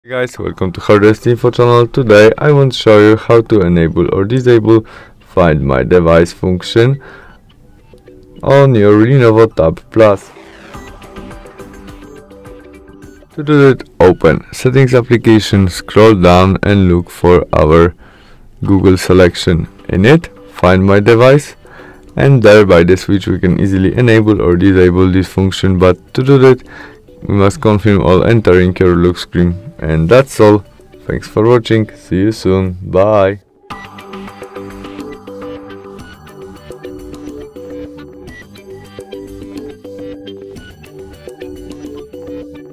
Hey guys, welcome to HardReset.Info channel. Today I want to show you how to enable or disable Find My Device function on your LENOVO Tab Plus. To do that, open Settings application, scroll down and look for our Google selection. In it, Find My Device, and there by the switch we can easily enable or disable this function, but to do that we must confirm all entering your lock screen. And that's all. Thanks for watching. See you soon. Bye.